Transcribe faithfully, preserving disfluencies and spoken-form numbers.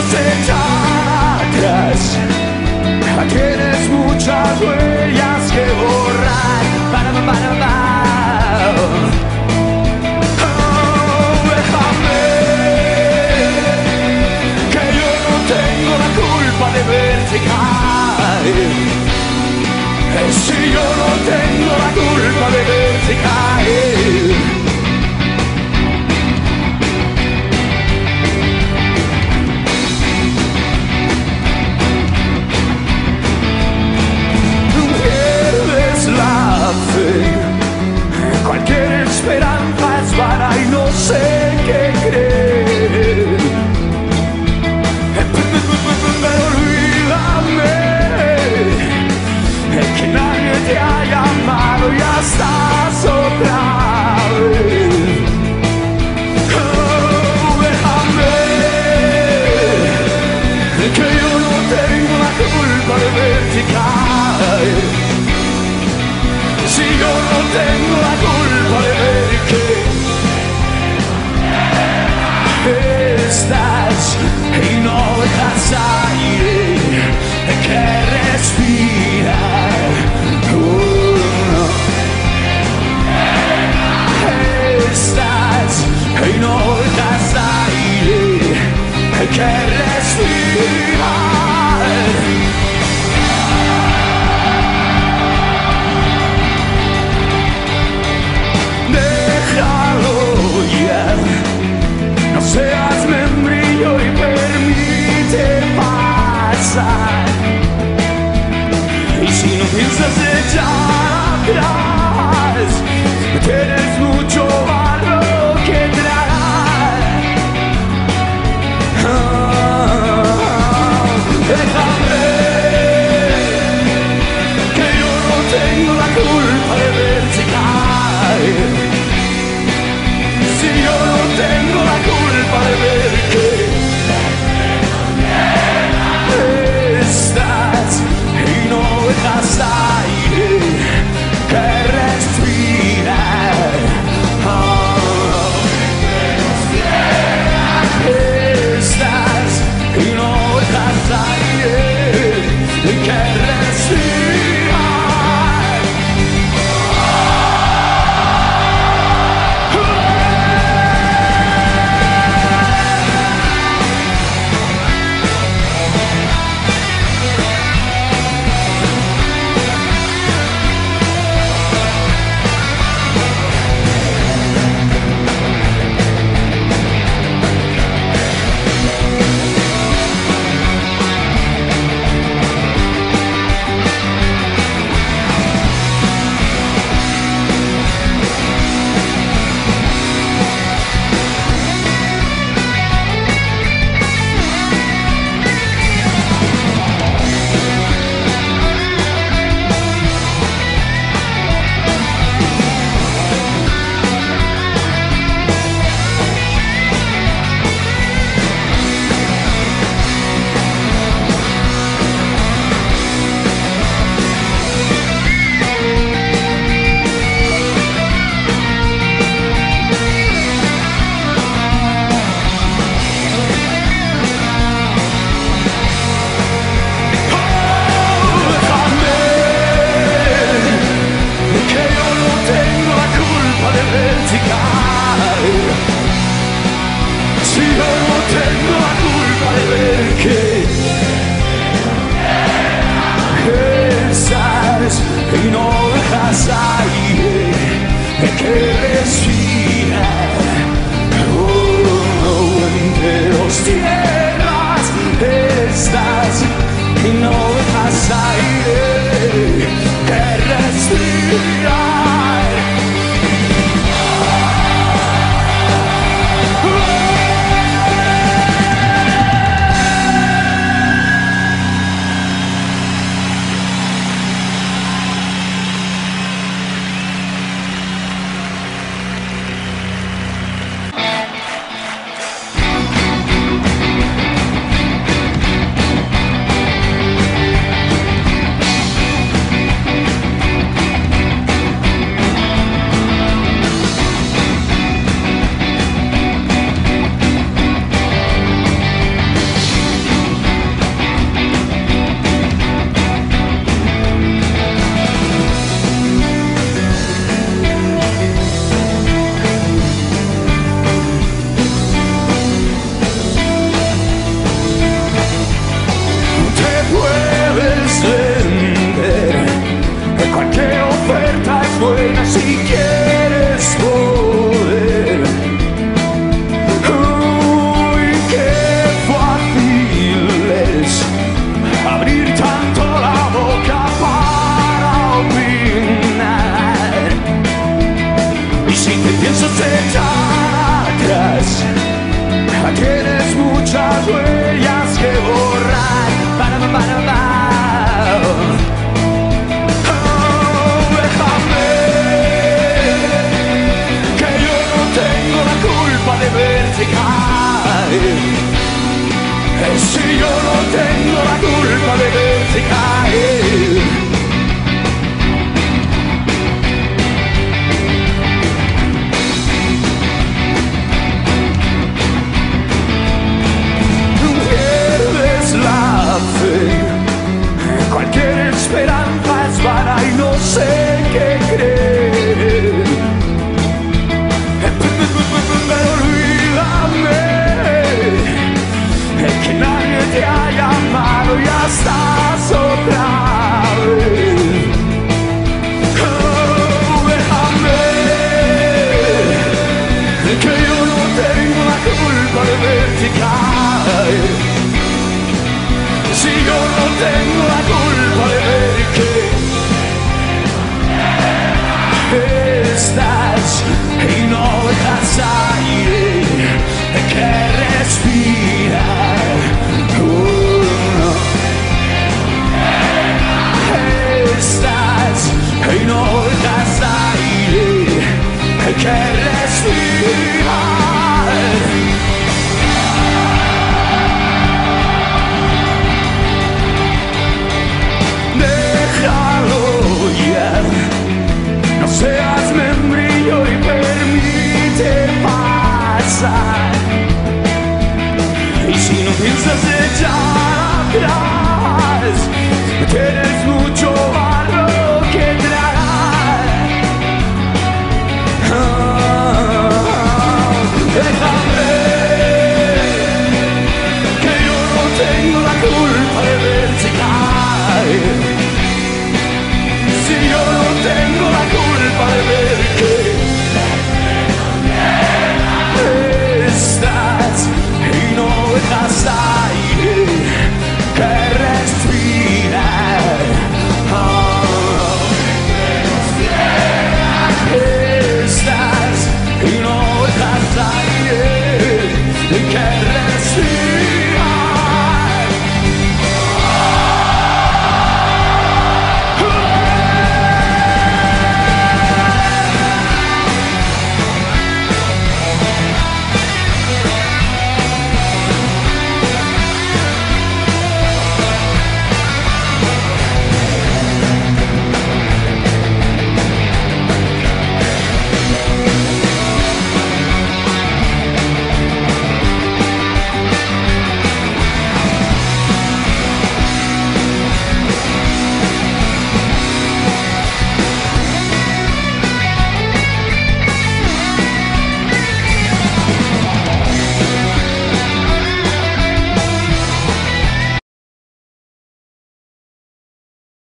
echar atrás. Tienes muchas huellas que borrar. Para, para, para. Oh, déjame, que yo no tengo la culpa de verte caer. Si yo no tengo la culpa de verte caer. Cualquier esperanza es vana y no sé qué creer. Pero olvídame que nadie te ha llamado y ya estás otra vez. Oh, déjame, que yo no tengo la culpa de verte caer. Si yo no tengo la culpa de ver que estás y no dejas aire que respirar. Oh, no. Estás y no dejas aire que respirar. No seas membrillo y permite pasar. Y si no piensas echar atrás, tienes mucho barro que tragar. Oh, te ha llamado, ya estás otra vez. Oh, déjame, que yo no tengo la culpa de verte caer. Si yo no tengo la culpa de ver que estás y no dejas aire que respirar. Oh, no. Estás y no dejas aire que respirar. No seas membrillo y permite pasar. Y si no piensas echar atrás,